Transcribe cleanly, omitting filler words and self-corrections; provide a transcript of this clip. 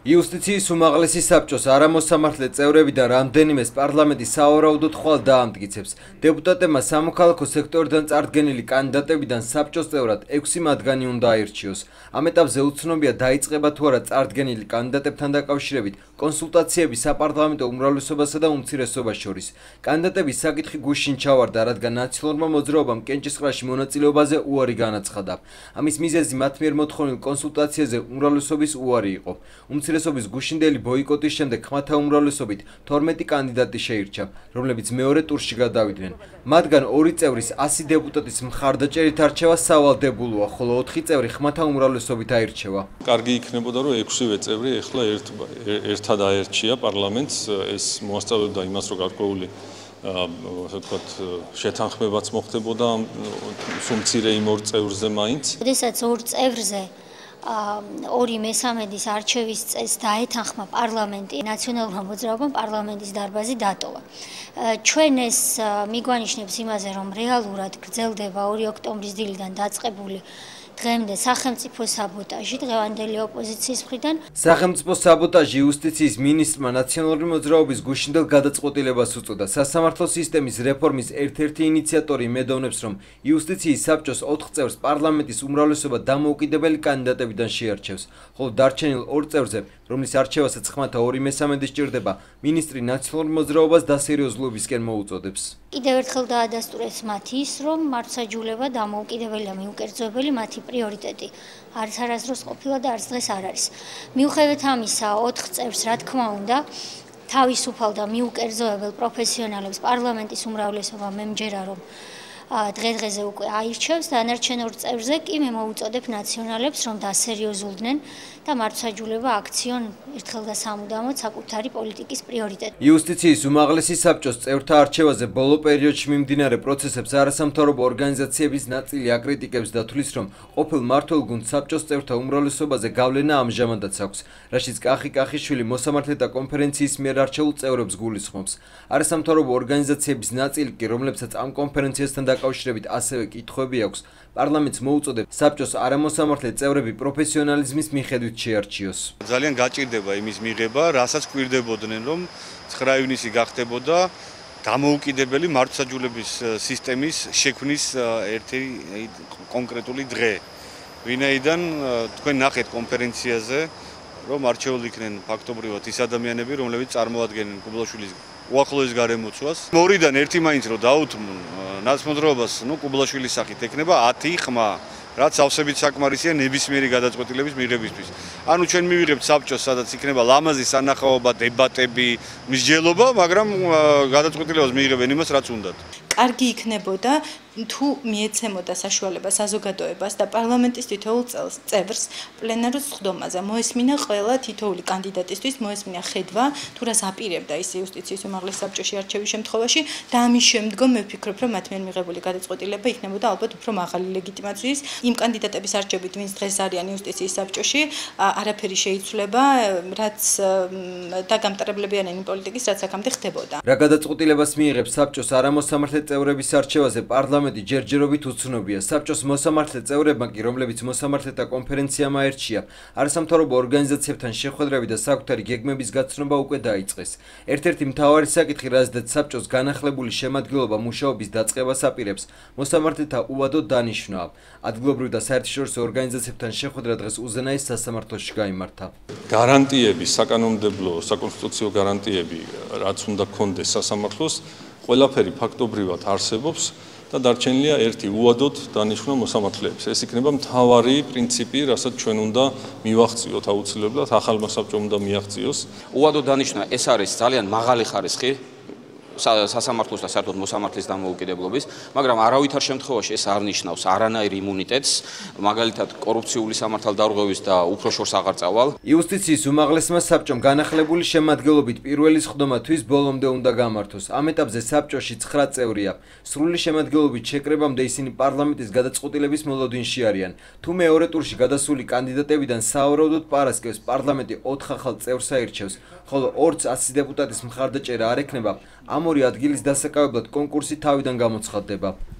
იუსტიციის უმაღლესი საბჭოს არამოსამართლე წევრებიდან რამდენიმეს პარლამენტის სავარაუდოდ ხვალ დაამტკიცებს. დეპუტატებმა სამოქალაქო სექტორიდან წარდგენილი კანდიდატებიდან საბჭოს წევრად 6 მათგანი უნდა აირჩიოს. ამ ეტაპზე უცნობია დაიწყება თუ არა წარდგენილი კანდიდატებთან დაკავშირებით კონსულტაციები საპარლამენტო უმრავლესობასა და უმცირესობას შორის. კანდიდატების საკითხი გუშინ ჩავარდა, რადგან ნაციონალურმა მოძრაობამ კენჭისყრაში მონაწილეობაზე უარი განაცხადა. ამის მიზეზი მათ მიერ მოთხოვნილ კონსულტაციაზე უმრავლესობის უარი იყო. უმცირესობის გუშინდელი ბოიკოტის შემდეგ ხმათა უმრავლესობით 12 კანდიდატი შეირჩა, რომლებიც მეორე ტურში გადავიდნენ. მათგან 2 წევრის 100 დეპუტატის მხარდაჭერით არჩევა სავალდებულოა, ხოლო 4 წევრი ხმათა უმრავლესობით აირჩევა. კარგი იქნებოდა, რომ 6-ვე წევრი ეხლა ერთად აერჩია პარლამენტს, ეს მოასწავებდა იმას, რომ გარკვეული შეთანხმებაც მოხდებოდა სუმცირე იმ 2 წევრზე მაინც. როდესაც 2 წევრზე 2/3 არჩევის წესს დაეთანხმა პარლამენტი, ნაციონალურმა მოძრაობამ პარლამენტის დარბაზი დატოვა. ჩვენ ეს მიგვანიშნებს იმაზე, რომ რეალურად გრძელდება 2 ოქტომბრის დილიდან დაწყებული დღემდე სახელმწიფო საბოტაჟი დღევანდელი ოპოზიციის მხრიდან. სახელმწიფო საბოტაჟი იუსტიციის მინისტრმა ნაციონალური მოძრაობის გუშინდელ გადაწყვეტილებას უწოდა. სასამართლო სისტემის რეფორმის ერთ-ერთი ინიციატორი იმედოვნებს, რომ იუსტიციის საბჭოს 4 წევრს პარლამენტის უმრავლესობა დამოუკიდებელი კანდიდატებიდან შეარჩევს, ხოლო დარჩენილ 2 წევრზე, რომლის არჩევასაც ხმათა 2/3 სჭირდება, მინისტრი ნაციონალურ მოძრაობას დასერიოზულობისკენ მოუწოდებს. კიდევ ერთხელ დაადასტურეს მათ ის, რომ მართლმსაჯულება დამოუკიდებელია, მიუკერძოებელი მათი პრიორიტეტი არც არასდროს ყოფილა და არც დღეს არ არის. მიუხედავად ამისა, 4 წევრს, რა თქმა უნდა, თავისუფალ და მიუკერძოებელ პროფესიონალებს პარლამენტის უმრავლესობა მე მჯერა, რომ დღე-დღეზე უკვე აირჩევს, დანარჩენ 2 წევრზე კი მე მოუწოდებ ნაციონალებს, რომ დასერიოზულდნენ და მართლმსაჯულება აქციონ ერთხელ და სამუდამოდ საკუთარი პოლიტიკის პრიორიტეტი. იუსტიციის უმაღლესი საბჭოს წევრთა არჩევაზე ბოლო პერიოდში მიმდინარე პროცესებს არასამთავრობო ორგანიზაციების ნაწილი აკრიტიკებს და თვლის, რომ ყოფილ მმართველ გუნდს საბჭოს წევრთა უმრავლესობაზე გავლენა ამჟამადაც აქვს, რაშიც კახი-კახიშვილი მოსამართლეთა კონფერენციის მიერ არჩეულ წევრებს გულისხმობს. არასამთავრობო ორგანიზაციების ნაწილი კი, რომლებსაც ამ კონფერენციასთან დაკავშირებით ასევე კითხვები აქვს, პარლამენტს მოუწოდებს საბჭოს არამოსამართლე წევრები პროფესიონალიზმის მიხედვით შეარჩიოს. ძალიან გაჭირდება იმის მიღება, რასაც გვირდებოდნენ, რომ 9 ივნისი გახდებოდა დამოუკიდებელი მართლმსაჯულების სისტემის შექმნის ერთი კონკრეტული დღე. ვინაიდან თქვენ ნახეთ კონფერენციაზე, რომ არჩეული იქნენ ფაქტობრივად ის ადამიანები, რომლებიც წარმოადგენენ კუბლაშვილის უახლოეს გარემოცვას. მორიდან ერთი მაინც რომ დაუთმონ ნაცმოძრაობას, კუბლაშვილის სახით ექნება 10 ხმა, რაც ავსებით საკმარისია ნებისმიერი გადაწყვეტილების მიღებისთვის. ანუ ჩვენ მივიღებთ საბჭოს, სადაც იქნება ლამაზი სანახაობა, დებატები, მსჯელობა, მაგრამ გადაწყვეტილებას მიიღებენ იმას, რაც უნდათ. კარგი იქნებოდა თუ მიეცემოდა საშუალება საზოგადოებას და პარლამენტის თითოეულ წევრს პლენარულ სხდომაზე მოესმინა ყველა თითოეული კანდიდატისთვის, მოესმინა ხედვა, თუ რას აპირებდა ის იუსტიციის უმაღლეს საბჭოში არჩევის შემთხვევაში და ამის შემდგომ მე ვფიქრობ, რომ მათ მიერ მიღებული გადაწყვეტილება იქნებოდა ალბათ უფრო მაღალი ლეგიტიმაციის. იმ კანდიდატების არჩევით, ვინც დღეს არიან იუსტიციის საბჭოში, არაფერი შეიცვლება, რაც დაგამტარებლებიან იმ პოლიტიკის, რაც აქამდე ხდებოდა. რა გადაწყვეტილებას მიიღებს საბჭოს არამოსამართლე წევრების არჩევაზე პარლამენტი ჯერჯერობით უცნობია. საბჭოს მოსამართლე წევრებმა კი, რომლებიც მოსამართლეთა კონფერენციამ აერჩია, არასამთავრობო ორგანიზაციებთან შეხვედრები და საკუთარი გეგმების გაცნობა უკვე დაიწყეს. ერთ-ერთი მთავარი საკითხი, რაზეც საბჭოს განახლებული შემადგენლობა მუშაობის დაწყებას აპირებს, მოსამართლეთა უვადო დანიშვნაა. ადგილობრივ და საერთაშორისო ორგანიზაციებთან შეხვედრა დღეს უზენაეს სასამართლოში გაიმართა. გარანტიები, საკანონმდებლო, საკონსტიტუციო გარანტიები, რაც უნდა გქონდეს სასამართლოს, ყველაფერი ფაქტობრივად არსებობს და დარჩენილია ერთი უვადოდ დანიშვნა მოსამართლეებს. ეს იქნება მთავარი პრინციპი, რასაც ჩვენ უნდა მივახციოთ აუცილებლად, ახალმა საბჭომ უნდა მიაღწიოს. უვადოდ დანიშვნა ეს არის ძალიან მაღალი ხარისხი სასამართლოს და საერთოდ მოსამართლის დამოუკიდებლობის, მაგრამ არავითარ შემთხვევაში ეს არ ნიშნავს არანაირ იმუნიტეტს, მაგალითად კორუფციული სამართალდარღვევის და უფროშორს აღარ წავალ. იუსტიციის უმაღლესმა საბჭომ განახლებული შემადგენლობით პირველი სხდომა თვის ბოლომდე უნდა გამართოს. ამ ეტაპზე საბჭოში 9 წევრია. სრული შემადგენლობით შეკრებამდე ისინი პარლამენტის გადაწყვეტილების მოლოდინში არიან. თუ მეორე ტურში გადასული კანდიდატებიდან სავარაუდოდ პარასკევს პარლამენტი 4 ახალ წევრს აირჩევს, ხოლო 2 100 დეპუტატის მხარდაჭერა არ ექნება, ამ 2 ადგილის დასაკავებლად კონკურსი თავიდან გამოცხადდება.